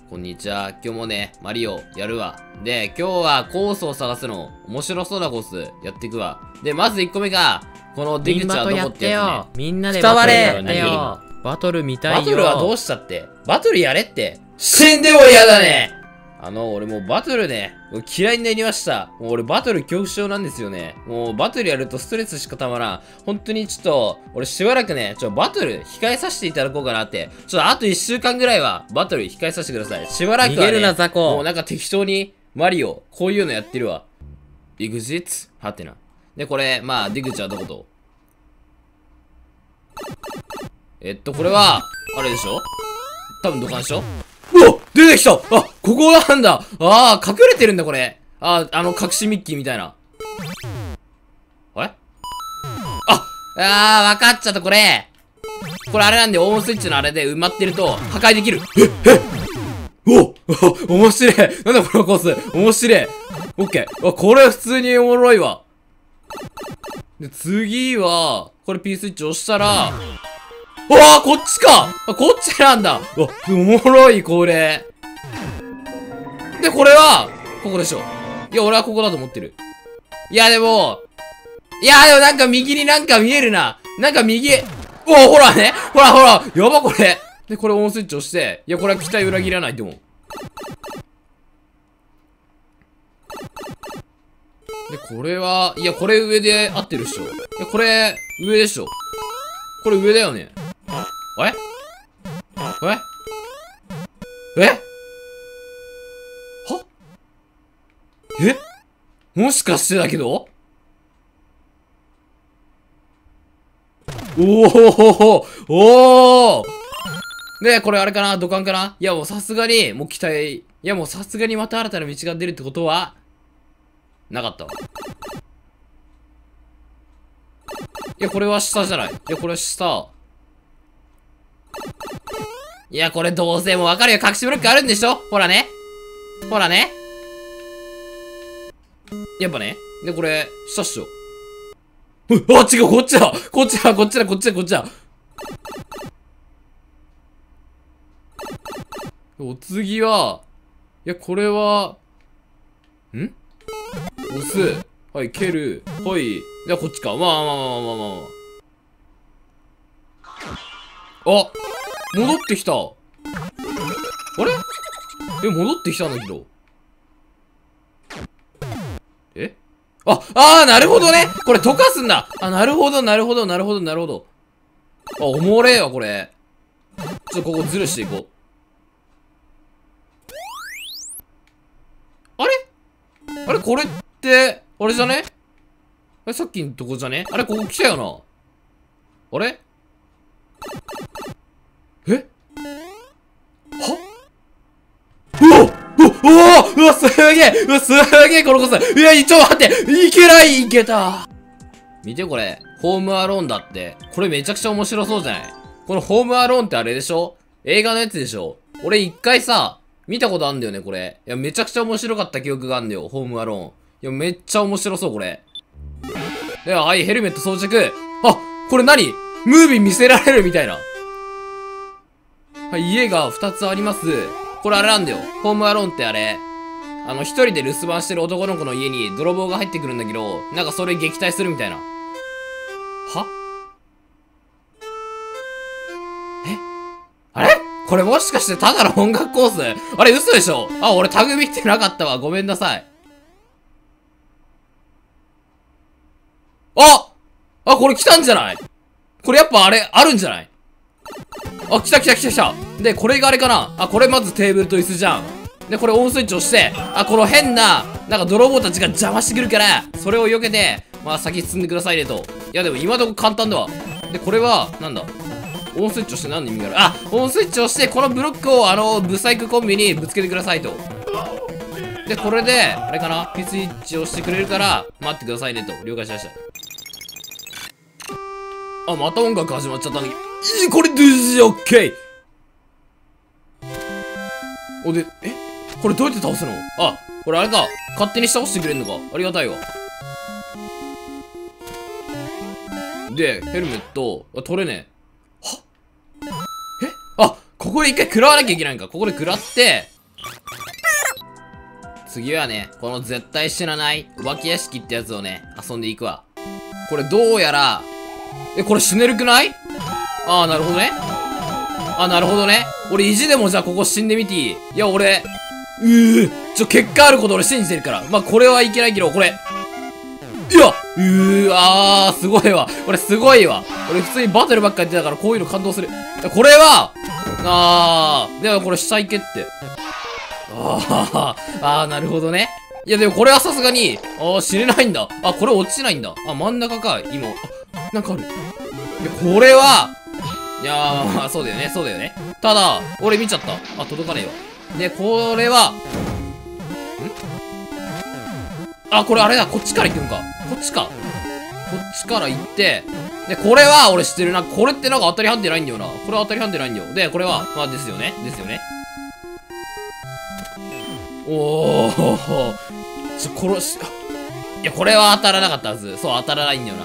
こんにちは。今日もね、マリオやるわ。で、今日はコースを探すの。面白そうなコースやっていくわ。で、まず1個目が、この出口はどこってやつね。 みんなでバトルやってよ。バトル見たいよ。 バトルはどうしたって。バトルやれって。死んでも嫌だね。俺もうバトルね、嫌いになりました。もう俺バトル恐怖症なんですよね。もうバトルやるとストレスしかたまらん。本当にちょっと、俺しばらくね、バトル控えさせていただこうかなって。あと1週間ぐらいはバトル控えさせてください。しばらくはね、 逃げるなザコ。 もうなんか適当にマリオ、こういうのやってるわ。EXIT? はてな。で、これ、まあ、出口はどこと？これは、あれでしょ？多分土管でしょ？うわ！出てきた！あ、ここなんだ！ああ、隠れてるんだ、これ。隠しミッキーみたいな。あれ？わかっちゃった、これ。これあれなんで、オンスイッチのあれで埋まってると、破壊できる。面白い。なんだこのコース。面白い。オッケー。これ普通におもろいわ。で、次は、これ P スイッチ押したら、こっちか！こっちなんだ！おもろい、これ。で、これは、ここでしょ。いや、俺はここだと思ってる。でもなんか右になんか見えるな。なんか右、ほらね。ほら。やば、これ。で、これオンスイッチ押して、これは期待裏切らないと思う。で、これは、これ上で合ってるっしょ。これ、上でしょ。これ上だよね。もしかしてだけど？で、これあれかな？土管かな？もうさすがに、もう期待。もうさすがにまた新たな道が出るってことは、なかったわ。これは下じゃない。これは下。これどうせもうわかるよ。隠しブロックあるんでしょ？ほらね。やっぱね。で、これ、下っしょ。違う、こっちだ。お次は、これは、押す。はい、蹴る。はい。で、こっちか。戻ってきた。あれ？戻ってきたんだけど。なるほどね。これ溶かすんだ。なるほど。おもれえわ、これ。ここずるしていこう。あれこれって、あれじゃね？さっきのとこじゃね？ここ来たよな。あれ？すげえこのコース。ちょっと待って！いけた！見てこれ。ホームアローンだって。これめちゃくちゃ面白そうじゃない？このホームアローンってあれでしょ？映画のやつでしょ？俺一回さ、見たことあんだよね、これ。めちゃくちゃ面白かった記憶があんだよ、ホームアローン。めっちゃ面白そう、これ。はい、ヘルメット装着。これ何？ムービー見せられるみたいな。はい、家が2つあります。これあれなんだよ。ホームアローンってあれ。一人で留守番してる男の子の家に泥棒が入ってくるんだけど、なんかそれ撃退するみたいな。あれ？これもしかしてただの音楽コース？あれ嘘でしょ？俺タグ見てなかったわ。ごめんなさい。これ来たんじゃない？これやっぱあれ、あるんじゃない？来た。で、これがあれかな？これまずテーブルと椅子じゃん。で、これオンスイッチ押して、この変な、なんか泥棒たちが邪魔してくるから、それを避けて、先進んでくださいねと。でも今のとこ簡単だわ。で、これは、なんだ？オンスイッチ押して何の意味がある？オンスイッチ押して、このブロックをブサイクコンビにぶつけてくださいと。で、これで、あれかな？ピスイッチ押してくれるから、待ってくださいねと。了解しました。また音楽始まっちゃったんだけど。これ、オッケー！で、これどうやって倒すの？これあれか。勝手に倒してくれんのか。ありがたいわ。で、ヘルメット、取れねえ。ここで一回食らわなきゃいけないんか。ここで食らって、 次はね、この絶対死なないお化け屋敷ってやつをね、遊んでいくわ。これどうやら、これ死ねるくない？ああ、なるほどね。あ、なるほどね。俺意地でもじゃあここ死んでみていい？いや、俺、結果あること俺信じてるから。まあ、これはいけないけど、これ。いやすごいわ。これすごいわ。俺普通にバトルばっかやってたからこういうの感動する。これは、でもこれ下行けって。なるほどね。いやでもこれはさすがに、死ねないんだ。これ落ちないんだ。真ん中か、今。なんかある。いや、これは、そうだよね、そうだよね。ただ、俺見ちゃった。届かねえよ。で、これは、これあれだ、こっちから行くのか。こっちか。こっちから行って、で、これは俺知ってるな。これってなんか当たり判定ないんだよな。これは当たり判定ないんだよ。で、これは、ですよね。ですよね。殺し、いや、これは当たらなかったはず。そう、当たらないんだよな。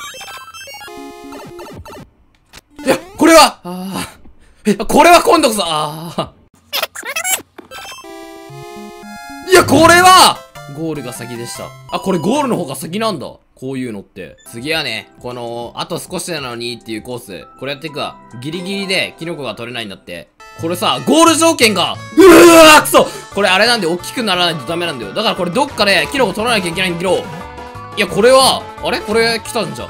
いや、これはこれは今度こそいや、これはゴールが先でした。これゴールの方が先なんだ。こういうのって。次はね、この、あと少しなのにっていうコース。これやっていくわ。ギリギリでキノコが取れないんだって。これさ、ゴール条件が、くそ！これあれなんで、大きくならないとダメなんだよ。だからこれどっかでキノコ取らなきゃいけないんだけど、いや、これは、あれこれ来たんじゃん。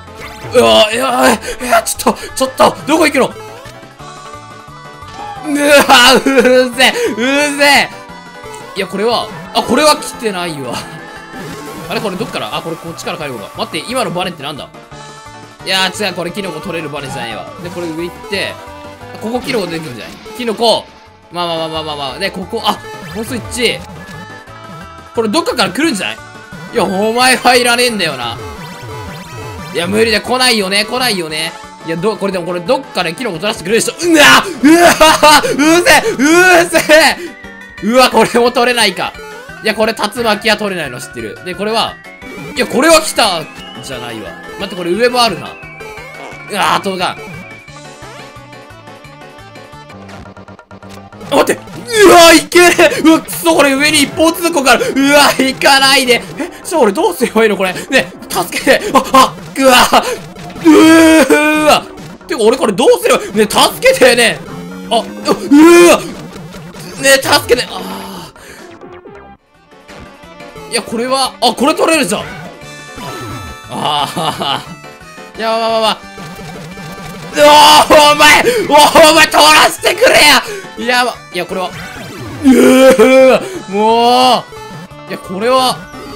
ちょっと、どこ行くの？うぜえいや、これは来てないわ。あれこれどっからこれこっちから帰るのか。待って、今のバネってなんだ？いやー、違う、これキノコ取れるバネじゃないわ。で、これ上行って、ここキノコ出てくるんじゃない？キノコ、で、ここ、このスイッチ。これどっかから来るんじゃない？いや、お前入らねえんだよな。いや、無理だ、来ないよね。いや、これでもこれどっかでキノコ取らせてくれるでしょ。これも取れないか。いや、これ竜巻は取れないの知ってる。で、これは、いや、これは来たじゃないわ。待って、これ上もあるな。届かん。待って、いけねえ。くそ、これ上に一方通行から。行かないで。俺どうすればいいのこれ。ね、助けて。てか、俺これどうすれば、ね、助けてね。ね、助けて。いや、これは、これ取れるじゃん。いや、お前取らせてくれや。いや、これは、もう、いや、これは、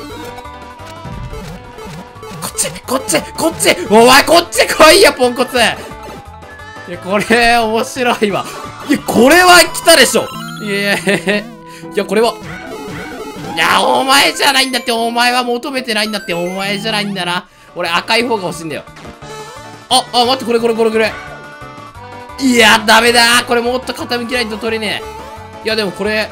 こっちお前こっち来いや、ポンコツ。いや、これ、面白いわ。いや、これは来たでしょ。いや、これは、いや、お前じゃないんだって。お前は求めてないんだって。お前じゃないんだな。俺赤い方が欲しいんだよ。待って、これ。いや、ダメだ。これもっと傾きないと取れねえ。いや、でもこれ、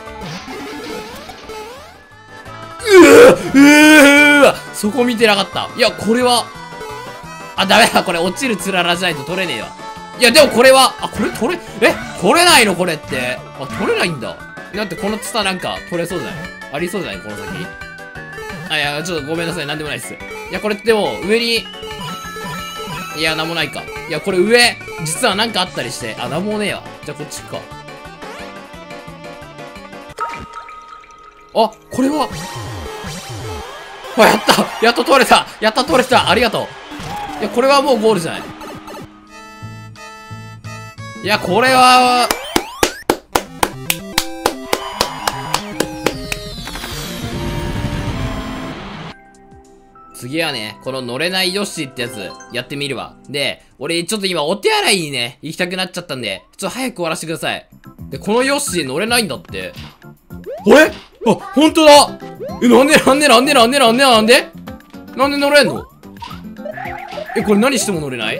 そこ見てなかった。いや、これは、ダメだ。これ落ちるつららじゃないと取れねえわ。いや、でもこれは、これ取れないのこれって。取れないんだ。だってこのツタなんか取れそうじゃない？ありそうじゃないこの先。いや、ちょっとごめんなさい。なんでもないっす。いや、これでも、上に、いや、なんもないか。いや、これ上、実はなんかあったりして。なんもねえわ。じゃあこっちか。これは、やっと取れたありがとう。いや、これはもうゴールじゃない。いや、これは、次はね、この乗れないヨッシーってやつ、やってみるわ。で、俺、ちょっと今、お手洗いにね、行きたくなっちゃったんで、ちょっと早く終わらせてください。で、このヨッシー乗れないんだって。ほんとだ。なんで乗れんの？これ何しても乗れない？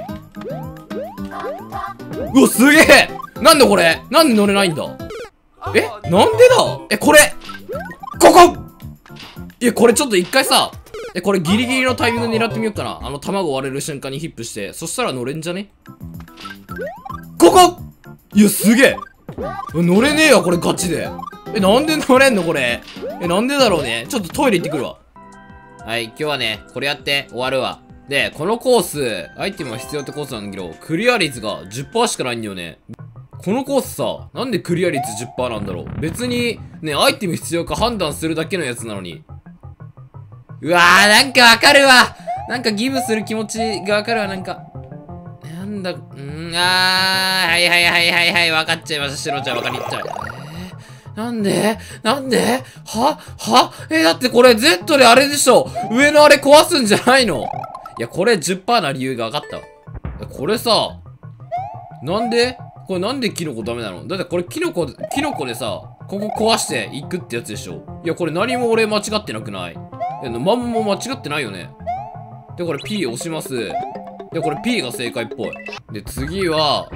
すげえ！なんでこれ？なんで乗れないんだ？なんでだ？これ！ここ！これちょっと一回さ、これギリギリのタイミングで狙ってみようかな。卵割れる瞬間にヒップして、そしたら乗れんじゃね？ここ！いや、すげえ！ 乗れねえわ、これガチで。なんで乗れんのこれ。なんでだろうね。ちょっとトイレ行ってくるわ。はい、今日はね、これやって終わるわ。で、このコース、アイテムが必要ってコースなんだけど、クリア率が 10% しかないんだよね。このコースさ、なんでクリア率 10% なんだろう。別に、ね、アイテム必要か判断するだけのやつなのに。うわー、なんかわかるわ。なんかギブする気持ちがわかるわ、なんか。なんだ、はいはいはいはいはい、わかっちゃいました、しのちゃん、わかりっちゃう。なんでだってこれ Z であれでしょ。上のあれ壊すんじゃないの？いや、これ 10% な理由が分かったわ。これさ、なんでキノコダメなの？だってこれキノコでさ、ここ壊していくってやつでしょ。いや、これ何も俺間違ってなくない？マンも間違ってないよね。で、これ P 押します。で、これ P が正解っぽい。で、次は、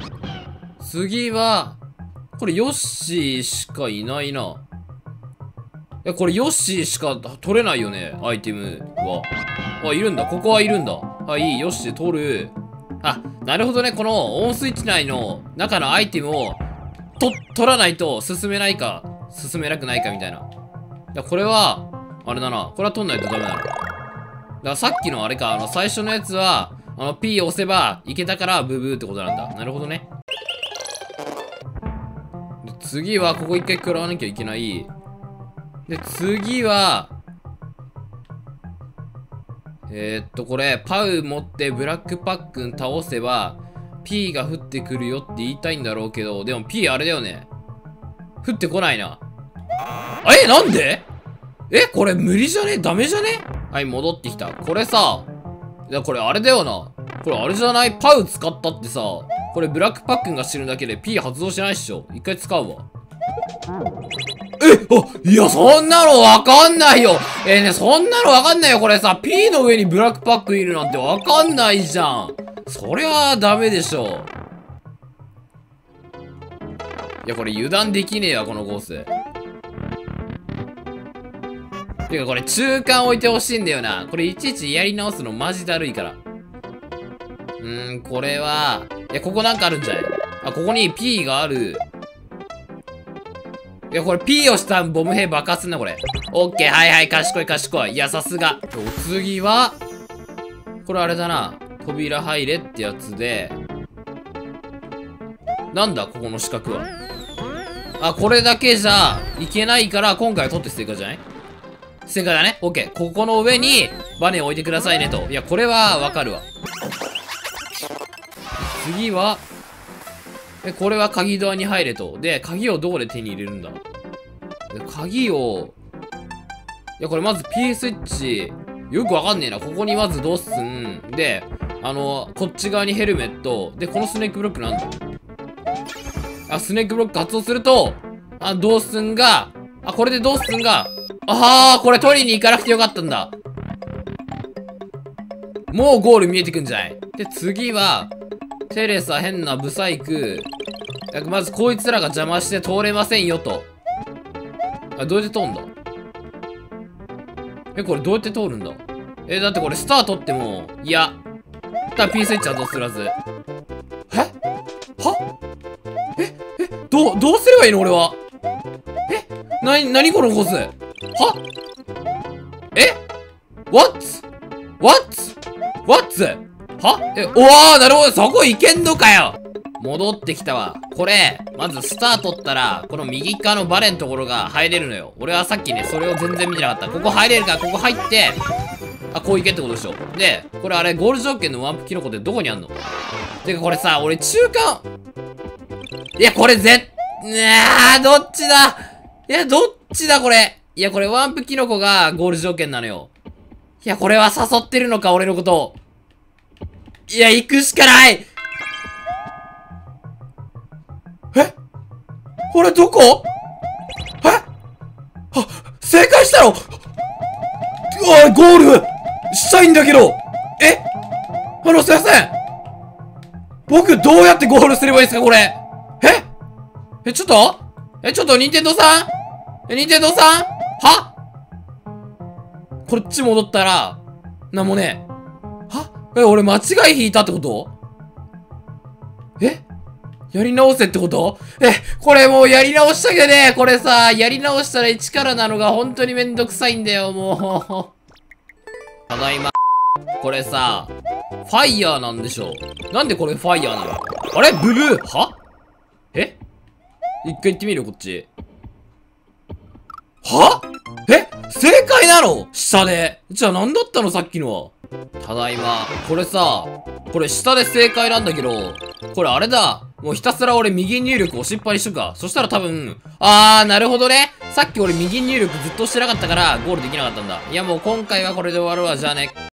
これヨッシーしかいないな。これヨッシーしか取れないよね、アイテムは。あ、いるんだ。ここはいるんだ。はい、ヨッシー取る。あ、なるほどね。このオンスイッチ内の中のアイテムを取らないと進めないか、進めなくないかみたいな。これは、あれだな。これは取んないとダメなの。だからさっきのあれか、最初のやつは、P 押せばいけたからブブーってことなんだ。なるほどね。で、次は、ここ一回食らわなきゃいけない。で、次は、これ、パウ持ってブラックパックン倒せば、P が降ってくるよって言いたいんだろうけど、でも P あれだよね。降ってこないな。なんで？これ無理じゃね？ダメじゃね？はい、戻ってきた。これさ、いや、これあれだよな。これあれじゃない？パウ使ったってさ、これブラックパックンが知るだけで P 発動しないっしょ。一回使うわ。いや、そんなのわかんないよ。そんなのわかんないよ。これさ、P の上にブラックパックいるなんてわかんないじゃん。そりゃあダメでしょ。いや、これ油断できねえわ、このコース。てか、これ中間置いてほしいんだよな。これいちいちやり直すのマジだるいから。これは、ここなんかあるんじゃない？あ、ここに P がある。いや、これ P をしたボム兵爆発すんな、これ。オッケー、はいはい、賢い賢い。いや、さすが。お次は、これあれだな。扉入れってやつで、なんだ、ここの四角は。あ、これだけじゃいけないから、今回は取って正解じゃない？正解だね。オッケー。ここの上にバネを置いてくださいねと。いや、これはわかるわ。次は、これは鍵ドアに入れと。で、鍵をどこで手に入れるんだ？で、鍵を、いや、これまず P スイッチ、よくわかんねえな。ここにまずドッスン。で、こっち側にヘルメット。で、このスネークブロックなんだ？あ、スネークブロック発動すると、ドースンが、これでドースンが、これ取りに行かなくてよかったんだ。もうゴール見えてくんじゃない？で、次は、テレサ変なブサイク。まずこいつらが邪魔して通れませんよと。どうやって通んだ？これどうやって通るんだ？だってこれスター取っても、いや。P スイッチはどうするはず。どうすればいいの俺は。なにこのコース。なるほど、そこ行けんのかよ。戻ってきたわ。これ、まずスター取ったら、この右側のバレのところが入れるのよ。俺はさっきね、それを全然見てなかった。ここ入れるから、ここ入って、こう行けってことでしょ。で、これあれ、ゴール条件のワンプキノコってどこにあんの？てかこれさ、俺中間、いや、これどっちだ？いや、どっちだこれ。いや、これワンプキノコがゴール条件なのよ。いや、これは誘ってるのか、俺のことを。いや、行くしかない。これどこ？正解したの？ゴールしたいんだけど。すいません。僕どうやってゴールすればいいですか、これ。ちょっと、任天堂さんこっち戻ったら、なんもねえ。俺間違い引いたってこと？ やり直せってこと？これもうやり直したけどね。これさ、やり直したら1からなのが本当にめんどくさいんだよ、もう。ただいま。これさ、ファイヤーなんでしょ？なんでこれファイヤーなの？あれブルーは？一回行ってみるこっち。は？正解なの？下で。じゃあ何だったのさっきのは。ただいま。これさ、これ下で正解なんだけど、これあれだ。もうひたすら俺右入力押しっぱにしとくか。そしたら多分、なるほどね。さっき俺右入力ずっとしてなかったからゴールできなかったんだ。いやもう今回はこれで終わるわ。じゃあね。